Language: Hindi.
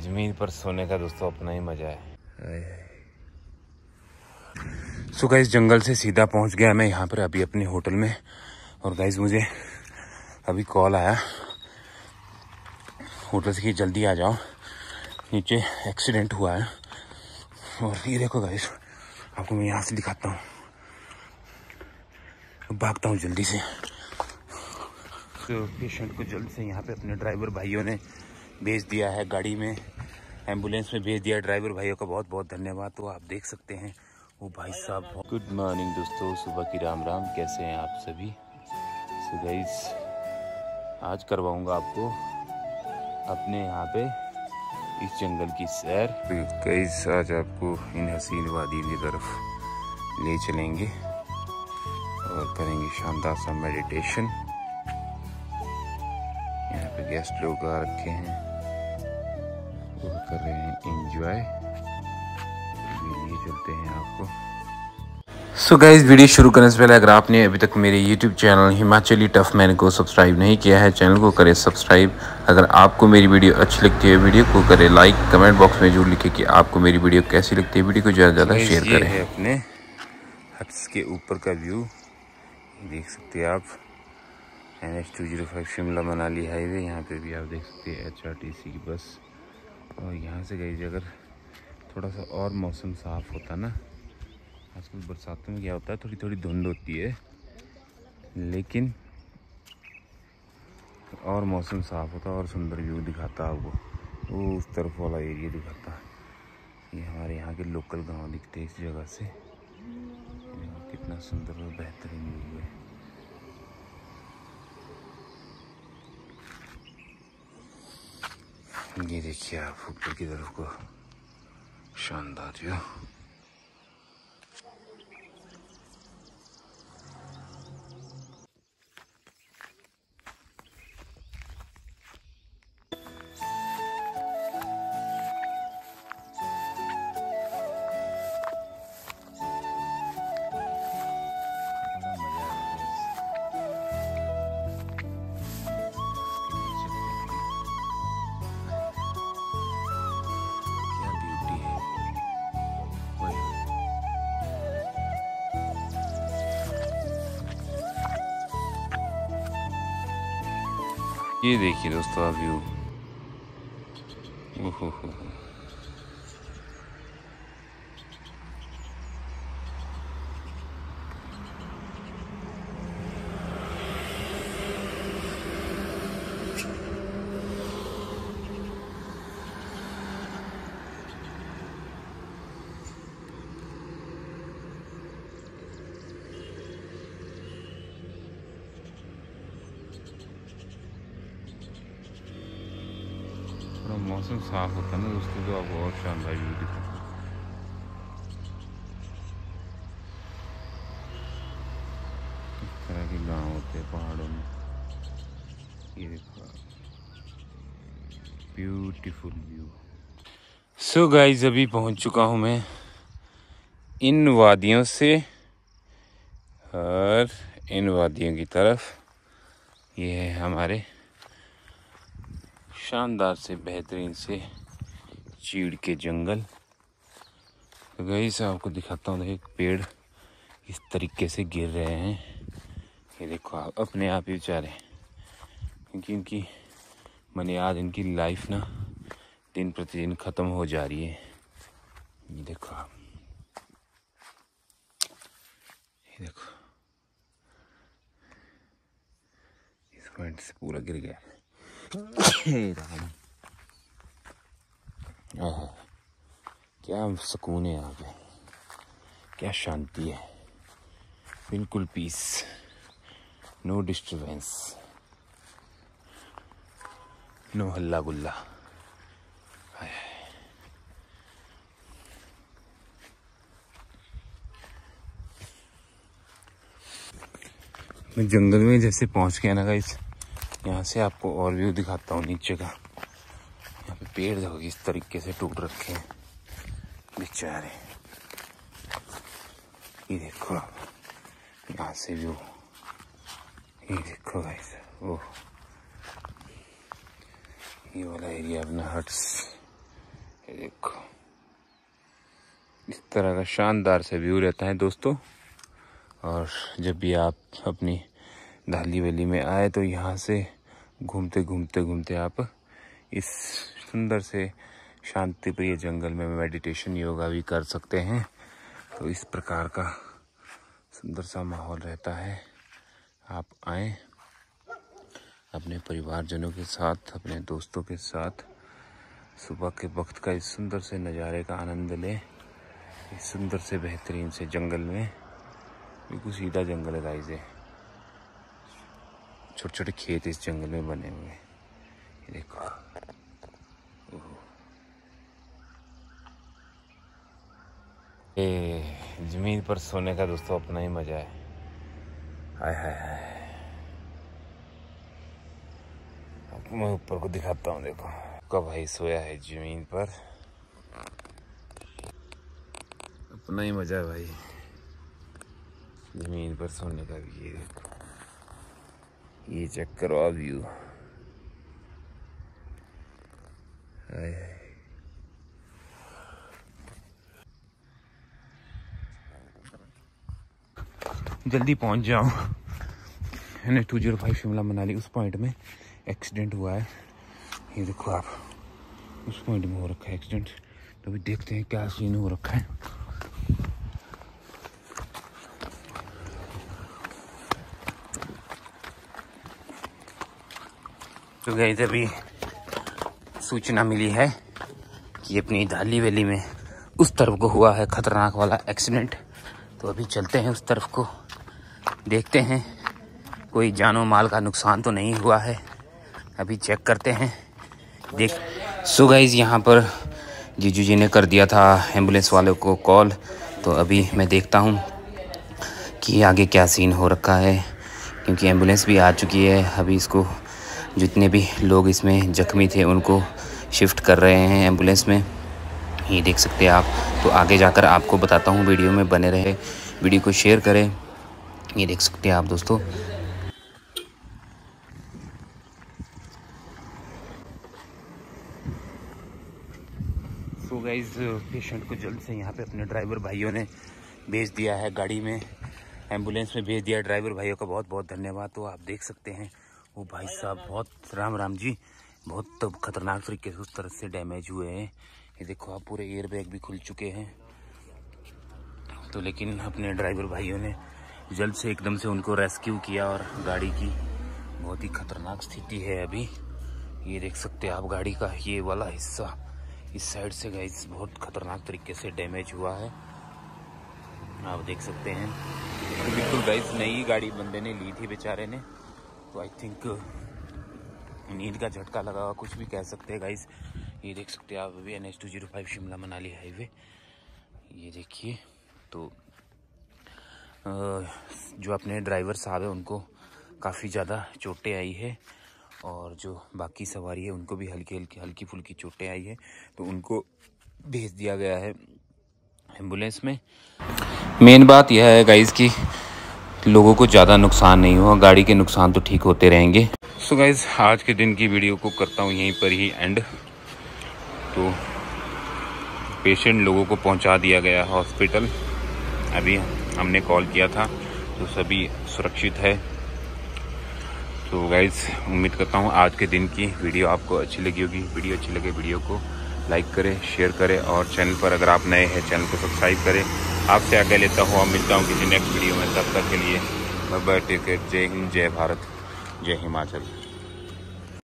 जमीन पर सोने का दोस्तों अपना ही मजा है। सो गाइस जंगल से सीधा पहुंच गया मैं यहाँ पर अभी अपने होटल में। और गाइस मुझे अभी कॉल आया होटल से कि जल्दी आ जाओ, नीचे एक्सीडेंट हुआ है। और ये देखो गाइस, आपको मैं यहाँ से दिखाता हूँ, भागता हूँ जल्दी से। तो पेशेंट को जल्द से यहाँ पे अपने ड्राइवर भाइयों ने भेज दिया है, गाड़ी में एम्बुलेंस में भेज दिया। ड्राइवर भाइयों का बहुत बहुत धन्यवाद। तो आप देख सकते हैं वो भाई साहब। गुड मॉर्निंग दोस्तों, सुबह की राम राम। कैसे हैं आप सभी? सो गाइस आज करवाऊंगा आपको अपने यहाँ पे इस जंगल की सैर। तो गाइस आज आपको इन हसीन वादियों की तरफ ले चलेंगे और करेंगे शानदार सा मेडिटेशन। यहाँ पे गेस्ट लोग आ रखे हैं और कर रहे हैं एंजॉय। लिए चलते हैं आपको। सो गाइस वीडियो शुरू करने से पहले अगर आपने अभी तक मेरे YouTube channel Himachali tough man को सब्सक्राइब नहीं किया है, चैनल को करें सब्सक्राइब। अगर आपको मेरी वीडियो अच्छी लगती है वीडियो को करें लाइक। कमेंट बॉक्स में जरूर लिखें कि आपको मेरी वीडियो कैसी लगती है। वीडियो को ज़्यादा से ज़्यादा शेयर करें। है अपने हट्स के ऊपर का व्यू देख सकते हैं आप। NH205 शिमला मनाली हाईवे, यहाँ पे भी आप देख सकते हैं HRTC की बस। और यहाँ से गई अगर थोड़ा सा और मौसम साफ़ होता ना, आजकल बरसातों में क्या होता है थोड़ी थोड़ी धुंध होती है, लेकिन और मौसम साफ़ होता और सुंदर व्यू दिखाता आपको। वो उस तरफ वाला एरिया दिखाता। ये हमारे यहाँ के लोकल गांव दिखते हैं इस जगह से। कितना सुंदर और बेहतरीन व्यू है। ये देखिए आप ऊपर की तरफ को शानदार व्यू। ये देखिए दोस्तों आप व्यू। ओहो थोड़ा मौसम साफ होता ना दोस्तों तो आपको और शानदार व्यू दिखाता। इस तरह के गांव होते हैं पहाड़ों में। ये देखो ब्यूटीफुल व्यू। सो गाइस अभी पहुंच चुका हूं मैं इन वादियों से और इन वादियों की तरफ। ये है हमारे शानदार से बेहतरीन से चीड़ के जंगल। तो गाइस आपको दिखाता हूँ, एक पेड़ इस तरीके से गिर रहे हैं। ये देखो आप अपने आप ही बेचारे, क्योंकि इनकी बुनियाद इनकी लाइफ ना दिन प्रतिदिन ख़त्म हो जा रही है। ये देखो आप, ये देखो इस पॉइंट से पूरा गिर गया। क्या सुकून है यहाँ पे, क्या शांति है, बिल्कुल पीस, नो डिस्टरबेंस, नो हल्ला गुल्ला। मैं जंगल में जैसे पहुंच गया ना गाइस, यहाँ से आपको और व्यू दिखाता हूँ नीचे का। यहाँ पे पेड़ देखो इस तरीके से टूट रखे हैं बेचारे। ये देखो यहाँ से व्यू, ये देखो गाइस, ओह ये वाला एरिया अपना हट्स देखो इस तरह का शानदार सा व्यू रहता है दोस्तों। और जब भी आप अपनी दाली वैली में आए तो यहाँ से घूमते घूमते घूमते आप इस सुंदर से शांति प्रिय जंगल में मेडिटेशन योगा भी कर सकते हैं। तो इस प्रकार का सुंदर सा माहौल रहता है। आप आएँ अपने परिवारजनों के साथ, अपने दोस्तों के साथ सुबह के वक्त का इस सुंदर से नज़ारे का आनंद लें। इस सुंदर से बेहतरीन से जंगल में, बिल्कुल सीधा जंगल है गाइस, छोटे छोटे खेत इस जंगल में बने हुए हैं। ये देखो ये जमीन पर सोने का दोस्तों अपना ही मजा है। हाय हाय हाय, आपको मैं ऊपर को दिखाता हूँ। देखो कब भाई सोया है जमीन पर, अपना ही मजा है भाई जमीन पर सोने का भी। ये देखो, ये चेक करो व्यू। हाय हाय, जल्दी पहुंच जाओ। NH 205 शिमला मनाली उस पॉइंट में एक्सीडेंट हुआ है। ये देखो आप, उस पॉइंट में हो रखा है एक्सीडेंट। तो अभी देखते हैं क्या सीन हो रखा है। तो गाइस अभी सूचना मिली है कि अपनी दाली वैली में उस तरफ को हुआ है खतरनाक वाला एक्सीडेंट। तो अभी चलते हैं उस तरफ को, देखते हैं कोई जानो माल का नुकसान तो नहीं हुआ है। अभी चेक करते हैं देख। सो गाइस यहाँ पर जीजू जी ने कर दिया था एम्बुलेंस वालों को कॉल। तो अभी मैं देखता हूँ कि आगे क्या सीन हो रखा है, क्योंकि एम्बुलेंस भी आ चुकी है। अभी इसको जितने भी लोग इसमें जख्मी थे उनको शिफ्ट कर रहे हैं एम्बुलेंस में, ये देख सकते हैं आप। तो आगे जाकर आपको बताता हूँ, वीडियो में बने रहे, वीडियो को शेयर करें। ये देख सकते हैं आप दोस्तों। सो गाइस पेशेंट को जल्द से यहाँ पे अपने ड्राइवर भाइयों ने भेज दिया है, गाड़ी में एम्बुलेंस में भेज दिया। ड्राइवर भाइयों का बहुत बहुत धन्यवाद। तो आप देख सकते हैं वो भाई साहब बहुत राम जी बहुत खतरनाक तरीके से उस तरह से डैमेज हुए हैं। ये देखो आप, पूरे एयर बैग भी खुल चुके हैं। तो लेकिन अपने ड्राइवर भाइयों ने जल्द से एकदम से उनको रेस्क्यू किया। और गाड़ी की बहुत ही खतरनाक स्थिति है अभी। ये देख सकते हैं आप, गाड़ी का ये वाला हिस्सा इस साइड से गाइस बहुत खतरनाक तरीके से डैमेज हुआ है, आप देख सकते हैं। तो बिल्कुल गाइस नई गाड़ी बंदे ने ली थी बेचारे ने। तो आई थिंक नींद का झटका लगा हुआ, कुछ भी कह सकते हैं गाइस। ये देख सकते हैं आप अभी NH 205 शिमला मनाली हाईवे, ये देखिए। तो जो अपने ड्राइवर साहब है उनको काफ़ी ज़्यादा चोटें आई है, और जो बाकी सवारी है उनको भी हल्की फुल्की चोटें आई है। तो उनको भेज दिया गया है एम्बुलेंस में। मेन बात यह है गाइस कि लोगों को ज़्यादा नुकसान नहीं हुआ, गाड़ी के नुकसान तो ठीक होते रहेंगे। सो गाइस आज के दिन की वीडियो को करता हूँ यहीं पर ही एंड। तो पेशेंट लोगों को पहुँचा दिया गया हॉस्पिटल, अभी हमने कॉल किया था, तो सभी सुरक्षित है। तो गाइस उम्मीद करता हूँ आज के दिन की वीडियो आपको अच्छी लगी होगी। वीडियो अच्छी लगे वीडियो को लाइक करें, शेयर करें, और चैनल पर अगर आप नए हैं चैनल को सब्सक्राइब करें। आपसे आगे लेता हूँ, अब मिलता हूँ किसी नेक्स्ट वीडियो में। तब तक के लिए बाय बाय, टेक केयर, जय हिंद, जय भारत, जय हिमाचल।